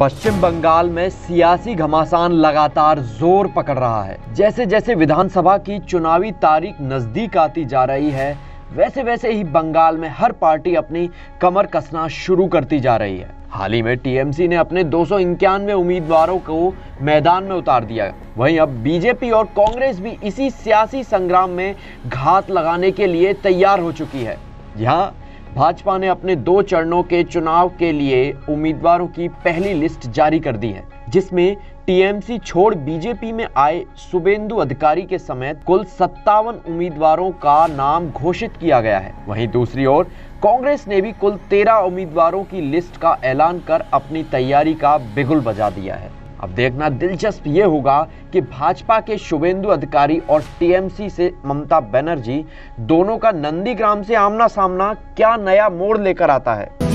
पश्चिम बंगाल में सियासी घमासान लगातार जोर पकड़ रहा है। जैसे जैसे विधानसभा की चुनावी तारीख नजदीक आती जा रही है, वैसे वैसे ही बंगाल में हर पार्टी अपनी कमर कसना शुरू करती जा रही है। हाल ही में टीएमसी ने अपने 291 उम्मीदवारों को मैदान में उतार दिया। वहीं अब बीजेपी और कांग्रेस भी इसी सियासी संग्राम में घात लगाने के लिए तैयार हो चुकी है। यहाँ भाजपा ने अपने 2 चरणों के चुनाव के लिए उम्मीदवारों की पहली लिस्ट जारी कर दी है, जिसमें टीएमसी छोड़ बीजेपी में आए शुभेंदु अधिकारी के समेत कुल 57 उम्मीदवारों का नाम घोषित किया गया है। वहीं दूसरी ओर कांग्रेस ने भी कुल 13 उम्मीदवारों की लिस्ट का ऐलान कर अपनी तैयारी का बिगुल बजा दिया है। अब देखना दिलचस्प ये होगा कि भाजपा के शुभेंदु अधिकारी और टीएमसी से ममता बनर्जी दोनों का नंदीग्राम से आमना सामना क्या नया मोड़ लेकर आता है।